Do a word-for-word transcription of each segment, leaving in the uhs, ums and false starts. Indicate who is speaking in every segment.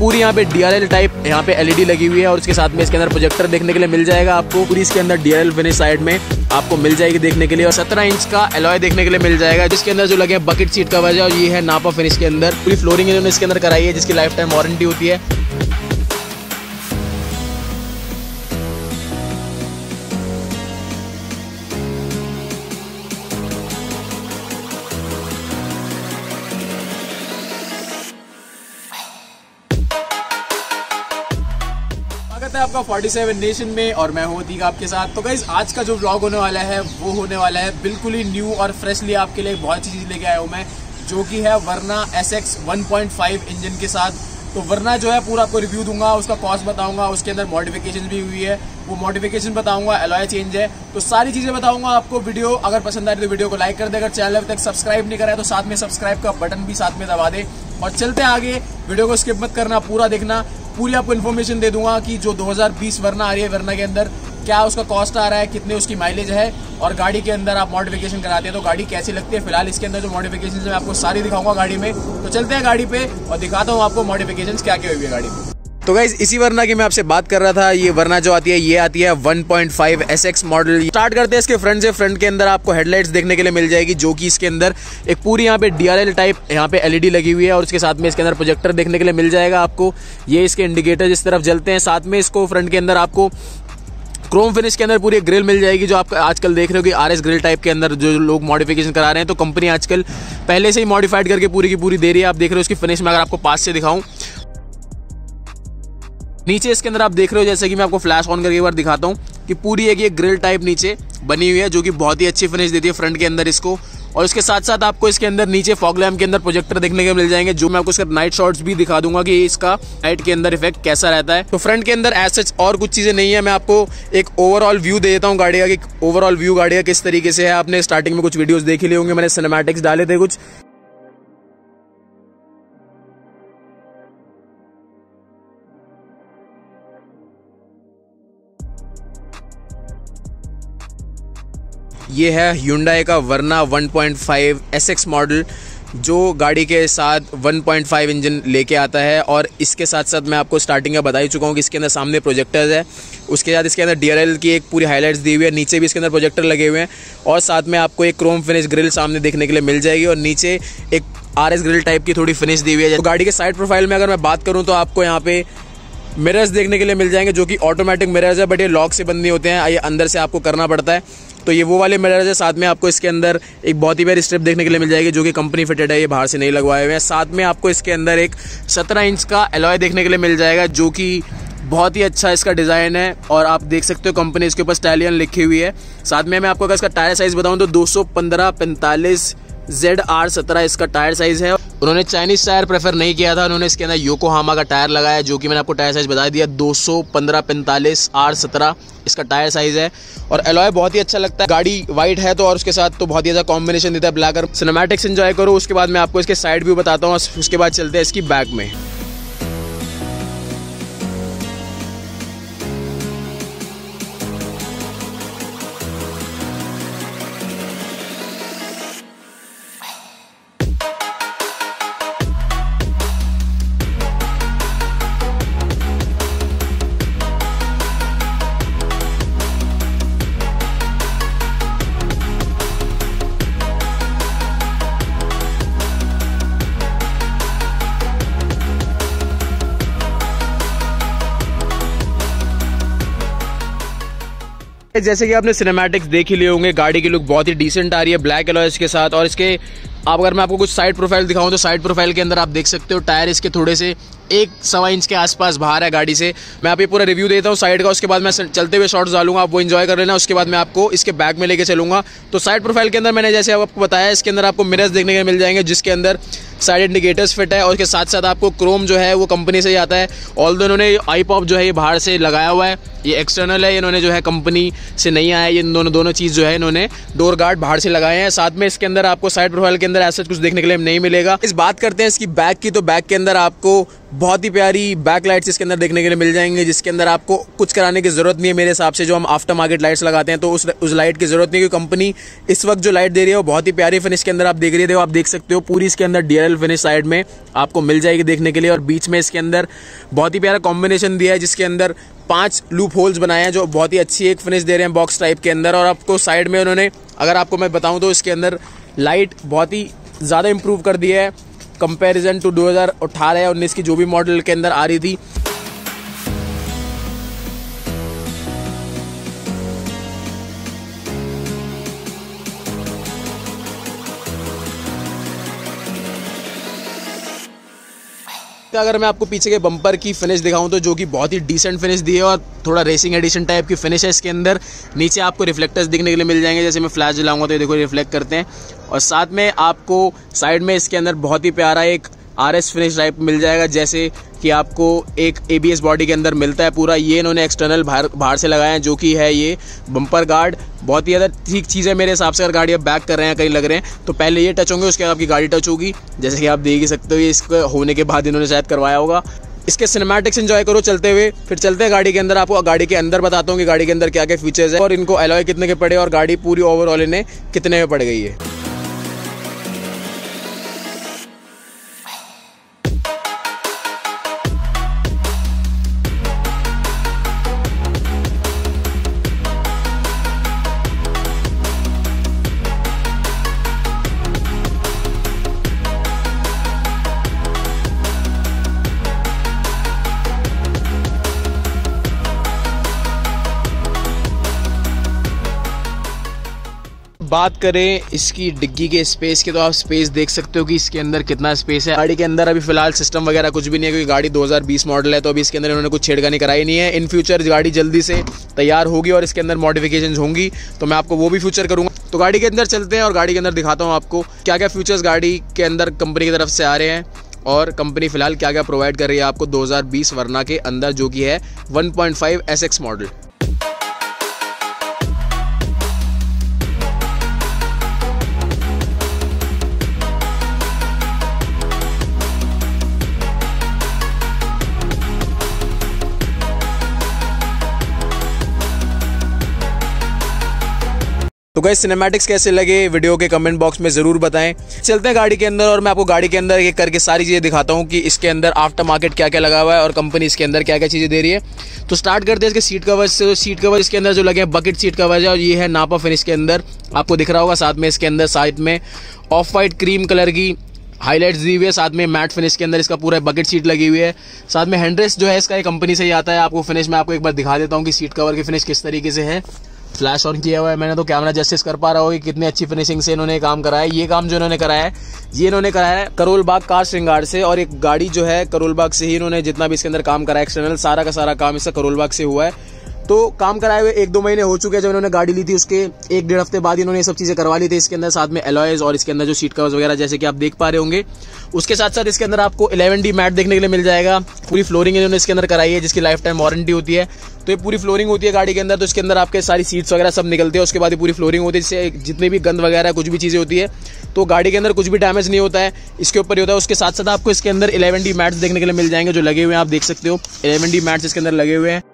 Speaker 1: पूरी यहाँ पे डी आर एल टाइप यहाँ पे एल ई डी लगी हुई है और उसके साथ में इसके अंदर प्रोजेक्टर देखने के लिए मिल जाएगा आपको। पूरी इसके अंदर D R L finish side में आपको मिल जाएगी देखने के लिए, और सत्रह इंच का एलॉय देखने के लिए मिल जाएगा, जिसके अंदर जो लगे बकेट सीट कवर है और ये है नापा फिनिश के अंदर। पूरी फ्लोरिंग इन्होंने इसके अंदर कराई है जिसकी लाइफ टाइम वारंटी होती है। स्वागत है आपका सैंतालीस नेशन में और मैं हूं अतीक आपके साथ। तो गाइस आज का जो व्लॉग होने वाला है वो होने वाला है बिल्कुल ही न्यू और फ्रेशली आपके लिए बहुत अच्छी चीज लेके आया हूं मैं, जो कि है Verna S X one point five engine के साथ। तो वर्ना जो है पूरा आपको रिव्यू दूंगा, उसका कॉस्ट बताऊंगा, उसके अंदर मॉडिफिकेशन भी हुई है वो मॉडिफिकेशन बताऊंगा, एलॉय चेंज है, तो सारी चीजें बताऊंगा आपको। वीडियो अगर पसंद आए तो वीडियो को लाइक कर दे, अगर चैनल अभी तक सब्सक्राइब नहीं करा है तो साथ में सब्सक्राइब का बटन भी साथ में दबा दे। और चलते हैं आगे, वीडियो को स्किप मत करना, पूरा देखना, पूरी आपको इन्फॉर्मेशन दे दूंगा कि जो दो हज़ार बीस वर्ना आ रही है, वर्ना के अंदर क्या उसका कॉस्ट आ रहा है, कितने उसकी माइलेज है, और गाड़ी के अंदर आप मॉडिफिकेशन कराते हैं तो गाड़ी कैसी लगती है। फिलहाल इसके अंदर जो मॉडिफिकेशन है मैं आपको सारी दिखाऊंगा गाड़ी में। तो चलते हैं गाड़ी पे और दिखाता हूँ आपको मॉडिफिकेशन क्या क्या हुई है गाड़ी में। तो गाइज इसी वर्ना की मैं आपसे बात कर रहा था। ये वर्ना जो आती है ये आती है one point five S X model. Start करते हैं इसके फ्रंट से। फ्रंट के अंदर आपको हेडलाइट्स देखने के लिए मिल जाएगी, जो कि इसके अंदर एक पूरी यहाँ पे डी आर एल टाइप यहाँ पे एल ई डी लगी हुई है और उसके साथ में इसके अंदर प्रोजेक्टर देखने के लिए मिल जाएगा आपको। ये इसके इंडिकेटर इस तरफ जलते हैं। साथ में इसको फ्रंट के अंदर आपको क्रोम फिनिश के अंदर पूरी ग्रिल मिल जाएगी, जो आप आजकल देख रहे हो कि आर एस ग्रिल टाइप के अंदर जो लोग मॉडिफिकेशन करा रहे हैं। तो कंपनी आजकल पहले से ही मॉडिफाइड करके पूरी की पूरी दे रही है। आप देख रहे हो उसकी फिनिश में अगर आपको पास से दिखाऊं, नीचे इसके अंदर आप देख रहे हो, जैसे कि मैं आपको फ्लैश ऑन करके एक बार दिखाता हूँ कि पूरी एक ये ग्रिल टाइप नीचे बनी हुई है, जो कि बहुत ही अच्छी फिनिश देती है फ्रंट के अंदर इसको। और इसके साथ साथ आपको इसके अंदर नीचे फॉग लैम्प के अंदर प्रोजेक्टर देखने के मिल जाएंगे, जो मैं आपको इसका नाइट शॉट्स भी दिखा दूंगा कि इसका नाइट के अंदर इफेक्ट कैसा रहता है। तो फ्रंट के अंदर एज सच और कुछ चीजें नहीं है, मैं आपको एक ओवरऑल व्यू दे देता हूँ गाड़ी का, कि ओवरऑल व्यू गाड़ी का किस तरीके से है। आपने स्टार्टिंग में कुछ वीडियोज देख लिए होंगे, मैंने सिनेमैटिक्स डाले थे कुछ। ये है Hyundai का Verna one point five S X model, जो गाड़ी के साथ वन पॉइंट फाइव इंजन लेके आता है। और इसके साथ साथ मैं आपको स्टार्टिंग में बता ही चुका हूँ कि इसके अंदर सामने प्रोजेक्टर्स है, उसके साथ इसके अंदर डी आर एल की एक पूरी हाइलाइट्स दी हुई है, नीचे भी इसके अंदर प्रोजेक्टर लगे हुए हैं, और साथ में आपको एक क्रोम फिनिश ग्रिल सामने देखने के लिए मिल जाएगी, और नीचे एक आर एस ग्रिल टाइप की थोड़ी फिनिश दी हुई है। तो गाड़ी के साइड प्रोफाइल में अगर मैं बात करूँ तो आपको यहाँ पे मिरर्स देखने के लिए मिल जाएंगे, जो कि ऑटोमेटिक मिरर्स है, बट ये लॉक से बंद नहीं होते हैं, ये अंदर से आपको करना पड़ता है। तो ये वो वाले मिरर्स है। साथ में आपको इसके अंदर एक बहुत ही प्यारी स्ट्रिप देखने के लिए मिल जाएगी, जो कि कंपनी फिटेड है, ये बाहर से नहीं लगवाए हुए हैं। साथ में आपको इसके अंदर एक सत्रह इंच का एलॉय देखने के लिए मिल जाएगा, जो कि बहुत ही अच्छा इसका डिज़ाइन है, और आप देख सकते हो कंपनी इसके ऊपर स्टैलियन लिखी हुई है। साथ में मैं आपको अगर इसका टायर साइज़ बताऊँ तो दो सौ पंद्रह पैंतालीस जेड आर सत्रह इसका टायर साइज़ है। उन्होंने चाइनीज टायर प्रेफर नहीं किया था, उन्होंने इसके अंदर योकोहामा का टायर लगाया, जो कि मैंने आपको टायर साइज बता दिया, दो सौ पंद्रह पैंतालीस आर सत्रह इसका टायर साइज है। और एलॉय बहुत ही अच्छा लगता है, गाड़ी वाइट है तो और उसके साथ तो बहुत ही अच्छा कॉम्बिनेशन देता है ब्लैक और। सिनेमैटिक्स एंजॉय करो, उसके बाद मैं आपको इसके साइड व्यू बताता हूँ, उसके बाद चलते हैं इसकी बैक में। जैसे कि आपने सिनेमैटिक्स देख ही लिए होंगे, गाड़ी की लुक बहुत ही डिसेंट आ रही है ब्लैक एलॉयज के साथ। और इसके आप अगर मैं आपको कुछ साइड प्रोफाइल दिखाऊं तो साइड प्रोफाइल के अंदर आप देख सकते हो टायर इसके थोड़े से एक सवा इंच के आसपास बाहर है गाड़ी से। मैं आप ये पूरा रिव्यू देता हूँ साइड का, उसके बाद मैं चलते हुए शॉट्स डालूंगा, आप वो एंजॉय कर लेना। उसके बाद मैं आपको इसके बैक में लेके चलूंगा। तो साइड प्रोफाइल के अंदर मैंने जैसे आपको बताया, इसके अंदर आपको मिरर्स देखने के मिल जाएंगे, जिसके अंदर साइड इंडिकेटर्स फिट है, और उसके साथ साथ आपको क्रोम जो है वो कंपनी से ही आता है। ऑल्दो इन्होंने आई पॉप जो है ये बाहर से लगाया हुआ है, ये एक्सटर्नल है, इन्होंने जो है कंपनी से नहीं आया, ये दोनों दोनों चीज़ जो है इन्होंने डोर गार्ड बाहर से लगाए हैं। साथ में इसके अंदर आपको साइड प्रोफाइल के अंदर ऐसा कुछ देखने के लिए नहीं मिलेगा। इस बात करते हैं इसकी बैक की, तो बैक के अंदर आपको बहुत ही प्यारी बैक लाइट्स इसके अंदर देखने के लिए मिल जाएंगे, जिसके अंदर आपको कुछ कराने की जरूरत नहीं है मेरे हिसाब से। जो हम आफ्टर मार्केट लाइट्स लगाते हैं तो उस उस लाइट की जरूरत नहीं, क्योंकि कंपनी इस वक्त जो लाइट दे रही है वो बहुत ही प्यारी फिनिश के अंदर आप देख रही है। आप देख सकते हो पूरी इसके अंदर डीआरएल फिनिश साइड में आपको मिल जाएगी देखने के लिए, और बीच में इसके अंदर बहुत ही प्यारा कॉम्बिनेशन दिया है, जिसके अंदर पांच लूप होल्स बनाए हैं जो बहुत ही अच्छी एक फिनिश दे रहे हैं बॉक्स टाइप के अंदर। और आपको साइड में उन्होंने, अगर आपको मैं बताऊं तो इसके अंदर लाइट बहुत ही ज़्यादा इंप्रूव कर दिया है कंपैरिजन टू दो हज़ार अठारह या उन्नीस की जो भी मॉडल के अंदर आ रही थी। अगर मैं आपको पीछे के बम्पर की फिनिश दिखाऊं तो जो कि बहुत ही डिसेंट फिनिश दी है और थोड़ा रेसिंग एडिशन टाइप की फिनिश है इसके अंदर। नीचे आपको रिफ्लेक्टर्स दिखने के लिए मिल जाएंगे, जैसे मैं फ्लैश जलाऊंगा तो ये देखो रिफ्लेक्ट करते हैं। और साथ में आपको साइड में इसके अंदर बहुत ही प्यारा एक आरएस फिनिश टाइप मिल जाएगा, जैसे कि आपको एक एबीएस बॉडी के अंदर मिलता है पूरा। ये इन्होंने एक्सटर्नल बाहर बाहर से लगाया है, जो कि है ये बम्पर गार्ड। बहुत ही ज़्यादा ठीक चीज़ है मेरे हिसाब से। अगर गाड़ी आप बैक कर रहे हैं, कहीं लग रहे हैं, तो पहले ये टच होंगे, उसके बाद आपकी गाड़ी टच होगी, जैसे कि आप देख ही सकते हो। ये इसको होने के बाद इन्होंने शायद करवाया होगा। इसके सिनेमैटिक्स एंजॉय करो चलते हुए। फिर चलते हैं गाड़ी के अंदर, आपको गाड़ी के अंदर बताता हूँ कि गाड़ी के अंदर क्या क्या फीचर्स है और इनको एलॉय कितने के पड़े और गाड़ी पूरी ओवरऑल इन्हें कितने में पड़ गई है। बात करें इसकी डिग्गी के स्पेस की, तो आप स्पेस देख सकते हो कि इसके अंदर कितना स्पेस है। गाड़ी के अंदर अभी फिलहाल सिस्टम वगैरह कुछ भी नहीं है, क्योंकि गाड़ी दो हज़ार बीस मॉडल है, तो अभी इसके अंदर इन्होंने कुछ छेड़खानी कराई नहीं है। इन फ्यूचर गाड़ी जल्दी से तैयार होगी और इसके अंदर मॉडिफिकेशंस होंगी, तो मैं आपको वो भी फ्यूचर करूंगा। तो गाड़ी के अंदर चलते हैं और गाड़ी के अंदर दिखाता हूँ आपको क्या क्या फ्यूचर्स गाड़ी के अंदर कंपनी की तरफ से आ रहे हैं और कंपनी फिलहाल क्या क्या प्रोवाइड कर रही है आपको दो हज़ार बीस वर्ना के अंदर, जो कि है one point five S X model. तो गाइस सिनेमैटिक्स कैसे लगे वीडियो के कमेंट बॉक्स में जरूर बताएं। चलते हैं गाड़ी के अंदर और मैं आपको गाड़ी के अंदर एक करके सारी चीजें दिखाता हूं कि इसके अंदर आफ्टर मार्केट क्या क्या लगा हुआ है और कंपनी इसके अंदर क्या क्या चीजें दे रही है। तो स्टार्ट करते हैं इसके सीट कवर से। सीट कवर इसके अंदर जो लगे हैं बकेट सीट कवर है और ये है नापा फिनिश के अंदर, आपको दिख रहा होगा। साथ में इसके अंदर साइड में ऑफ वाइट क्रीम कलर की हाईलाइट्स दी हुई है, साथ में मैट फिनिश के अंदर इसका पूरा बकेट सीट लगी हुई है। साथ में हैंडरेस्ट जो है इसका एक कंपनी से ही आता है। आपको फिनिश में आपको एक बार दिखा देता हूँ कि सीट कवर की फिनिश किस तरीके से है। फ्लैश ऑन किया हुआ है मैंने, तो कैमरा जस्टिस कर पा रहा हो कि कितनी अच्छी फिनिशिंग से इन्होंने काम कराया है। ये काम जो इन्होंने कराया है ये इन्होंने कराया है करोल बाग कार श्रृंगार से, और एक गाड़ी जो है करोल बाग से ही इन्होंने जितना भी इसके अंदर काम कराया एक्सटर्नल सारा का सारा काम इसका करोल बाग से हुआ है। तो काम कराए हुए एक दो महीने हो चुके हैं। जब इन्होंने गाड़ी ली थी उसके एक डेढ़ हफ्ते बाद इन्होंने ये सब चीजें करवा ली थी इसके अंदर, साथ में एलॉयज और इसके अंदर जो सीट कवर्स वगैरह जैसे कि आप देख पा रहे होंगे। उसके साथ साथ इसके अंदर आपको इलेवन डी मैट देखने के लिए मिल जाएगा। पूरी फ्लोरिंग इन्होंने इसके अंदर कराई है जिसकी लाइफ टाइम वारंटी होती है। तो ये पूरी फ्लोरिंग होती है गाड़ी के अंदर, तो इसके अंदर आपके सारी सीट्स वगैरह सब निकलते हैं, उसके बाद ये पूरी फ्लोरिंग होती है, जिससे जितनी भी गंद वगैरह कुछ भी चीजें होती है तो गाड़ी के अंदर कुछ भी डैमेज नहीं होता है, इसके ऊपर ही होता है। उसके साथ साथ आपको इसके अंदर इलेवन डी मैट्स देखने के लिए मिल जाएंगे जो लगे हुए हैं, आप देख सकते हो इलेवन डी मैट्स इसके अंदर लगे हुए हैं।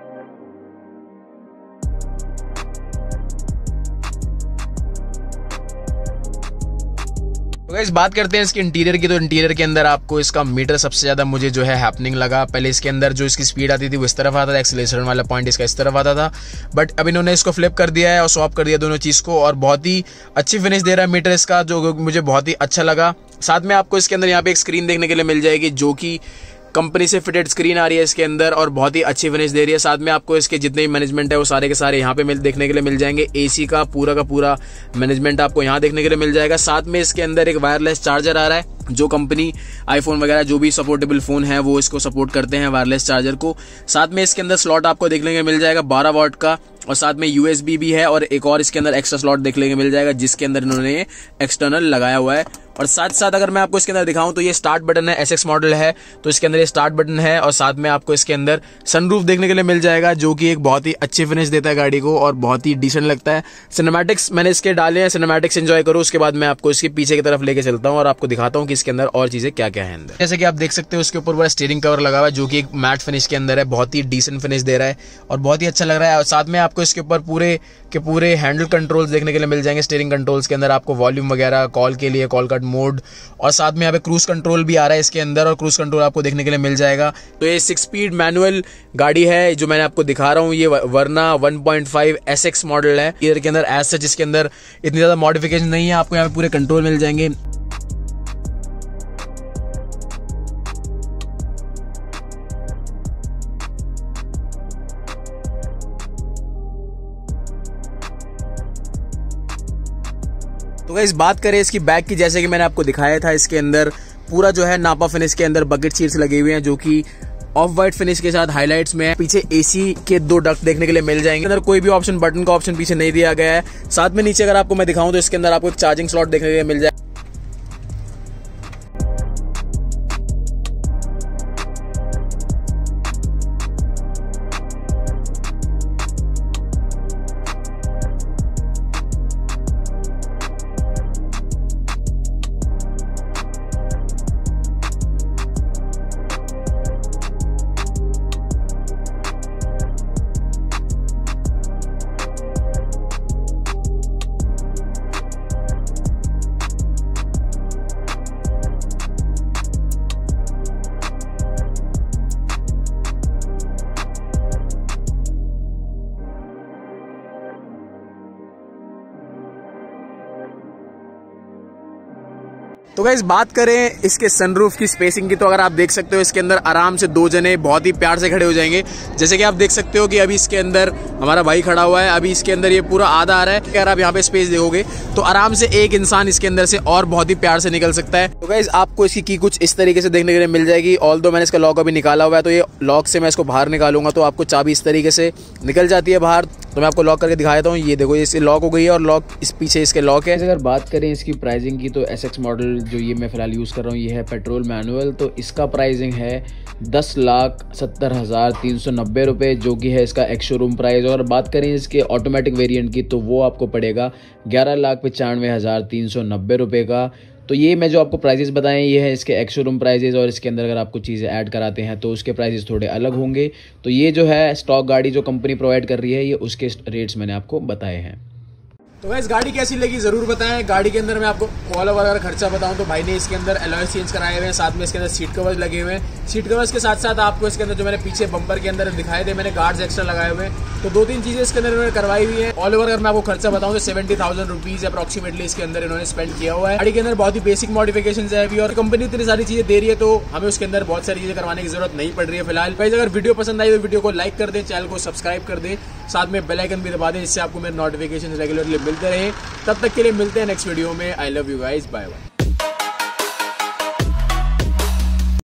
Speaker 1: तो गाइस बात करते हैं इसके इंटीरियर की। तो इंटीरियर के अंदर आपको इसका मीटर सबसे ज्यादा मुझे जो है हैपनिंग लगा। पहले इसके अंदर जो इसकी स्पीड आती थी वो इस तरफ आता था, एक्सीलरेशन वाला पॉइंट इसका इस तरफ आता था, बट अब इन्होंने इसको फ्लिप कर दिया है और स्वैप कर दिया दोनों चीज को, और बहुत ही अच्छी फिनिश दे रहा है मीटर इसका, जो मुझे बहुत ही अच्छा लगा। साथ में आपको इसके अंदर यहाँ पे एक स्क्रीन देखने के लिए मिल जाएगी जो कि कंपनी से फिटेड स्क्रीन आ रही है इसके अंदर और बहुत ही अच्छी फिनिश दे रही है। साथ में आपको इसके जितने भी मैनेजमेंट है वो सारे के सारे यहाँ पे मिल देखने के लिए मिल जाएंगे। एसी का पूरा का पूरा मैनेजमेंट आपको यहाँ देखने के लिए मिल जाएगा। साथ में इसके अंदर एक वायरलेस चार्जर आ रहा है, जो कंपनी आईफोन वगैरह जो भी सपोर्टेबल फोन है वो इसको सपोर्ट करते हैं वायरलेस चार्जर को। साथ में इसके अंदर स्लॉट आपको देखने के मिल जाएगा बारह वॉट का, और साथ में यूएसबी भी है और एक और इसके अंदर एक्स्ट्रा स्लॉट देखने के मिल जाएगा जिसके अंदर इन्होंने एक्सटर्नल लगाया हुआ है। और साथ साथ अगर मैं आपको इसके अंदर दिखाऊं तो ये स्टार्ट बटन है, एसएक्स मॉडल है तो इसके अंदर ये स्टार्ट बटन है और साथ में आपको इसके अंदर सनरूफ देखने के लिए मिल जाएगा, जो कि एक बहुत ही अच्छी फिनिश देता है गाड़ी को और बहुत ही डिसेंट लगता है। सिनेमैटिक्स मैंने इसके डाले हैं, सिनेमैटिक्स एंजॉय करो। उसके बाद मैं आपको इसके पीछे की तरफ लेके चलता हूँ और आपको दिखाता हूँ कि इसके अंदर और चीजें क्या क्या है अंदर। जैसे कि आप देख सकते हो उसके ऊपर पूरा स्टीयरिंग कवर लगा हुआ है, जो कि एक मैट फिनिश के अंदर है, बहुत ही डिसेंट फिनिश दे रहा है और बहुत ही अच्छा लग रहा है। और साथ में आपको इसके ऊपर पूरे के पूरे हैंडल कंट्रोल्स देखने के लिए मिल जाएंगे। स्टीयरिंग कंट्रोल्स के अंदर आपको वॉल्यूम वगैरह, कॉल के लिए कॉल कट मोड, और साथ में यहाँ पे क्रूज कंट्रोल भी आ रहा है इसके अंदर और क्रूज कंट्रोल आपको देखने के लिए मिल जाएगा। तो ये सिक्स स्पीड मैनुअल गाड़ी है जो मैंने आपको दिखा रहा हूँ। ये Verna one point five S X model है। ईयर के अंदर एज सच इसके अंदर इतनी ज्यादा मॉडिफिकेशन नहीं है, आपको यहाँ पे पूरे कंट्रोल मिल जाएंगे। तो गाइस बात करें इसकी बैक की, जैसे कि मैंने आपको दिखाया था, इसके अंदर पूरा जो है नापा फिनिश के अंदर बकेट सीट्स लगी हुई हैं, जो कि ऑफ वाइट फिनिश के साथ हाइलाइट्स में है। पीछे एसी के दो डक्ट देखने के लिए मिल जाएंगे। अंदर कोई भी ऑप्शन, बटन का ऑप्शन पीछे नहीं दिया गया है। साथ में नीचे अगर आपको मैं दिखाऊं तो इसके अंदर आपको एक चार्जिंग स्लॉट देखने के लिए मिल जाए। तो गाइस बात करें इसके सनरूफ की स्पेसिंग की, तो अगर आप देख सकते हो इसके अंदर आराम से दो जने बहुत ही प्यार से खड़े हो जाएंगे। जैसे कि आप देख सकते हो कि अभी इसके अंदर हमारा भाई खड़ा हुआ है, अभी इसके अंदर ये पूरा आधा आ रहा है। अगर आप यहाँ पे स्पेस देखोगे तो आराम से एक इंसान इसके अंदर से और बहुत ही प्यार से निकल सकता है। तो गाइस आपको इसकी की कुछ इस तरीके से देखने के लिए मिल जाएगी। ऑल दो मैंने इसका लॉक अभी निकाला हुआ है, तो ये लॉक से मैं इसको बाहर निकालूंगा तो आपको चाबी इस तरीके से निकल जाती है बाहर। तो मैं आपको लॉक करके दिखा देता हूँ। ये देखो इससे लॉक हो गई है और लॉक इस पीछे इसके लॉक है।
Speaker 2: अगर बात करें इसकी प्राइसिंग की तो एसएक्स मॉडल जो ये मैं फिलहाल यूज़ कर रहा हूँ ये है पेट्रोल मैनुअल। तो इसका प्राइसिंग है दस लाख सत्तर हज़ार तीन सौ नब्बे रुपये, जो कि है इसका एक्स शोरूम प्राइस। और बात करें इसके ऑटोमेटिक वेरिएंट की तो वो आपको पड़ेगा ग्यारह लाख पचानवे हज़ार तीन सौ नब्बे रुपये का। तो ये मैं जो आपको प्राइजेस बताएं ये है इसके एक्स शोरूम प्राइजेस, और इसके अंदर अगर आपको चीज़ें ऐड कराते हैं तो उसके प्राइजेस थोड़े अलग होंगे। तो ये जो है स्टॉक गाड़ी जो कंपनी प्रोवाइड कर रही है ये उसके रेट्स मैंने आपको बताए हैं।
Speaker 1: तो गाइस गाड़ी कैसी लगी जरूर बताएं। गाड़ी के अंदर मैं आपको ऑल ओवर अगर खर्चा बताऊं तो भाई ने इसके अंदर एलॉयस चेंज कराए हुए हैं, साथ में इसके अंदर सीट कवर्स लगे हुए हैं। सीट कवर्स के साथ साथ आपको इसके अंदर जो मैंने पीछे बम्पर के अंदर दिखाए थे मैंने गार्ड्स एक्स्ट्रा लगाए हुए हैं। तो दो तीन चीजें इसके अंदर इन्होंने करवाई हुई है। ऑल ओवर अगर मैं आपको खर्चा बताऊं तो सेवेंटी थाउजेंड रुपीज अप्रोक्सीमेटली इसके अंदर इन्होंने स्पेंड किया हुआ है। गाड़ी के अंदर बहुत ही बेसिक मॉडिफिकेशन है अभी, और कंपनी इतनी सारी चीजें दे रही है तो हमें उसके अंदर बहुत सारी चीजें करवाने की जरूरत नहीं पड़ रही है फिलहाल। गाइस अगर वीडियो पसंद आई तो वीडियो को लाइक कर दें, चैनल को सब्सक्राइब कर दें, साथ में बेल आइकन भी दबा दें जिससे आपको मेरे नोटिफिकेशन रेगुलरली मिलते रहे। तब तक के लिए मिलते हैं नेक्स्ट वीडियो में। I love you guys, bye bye.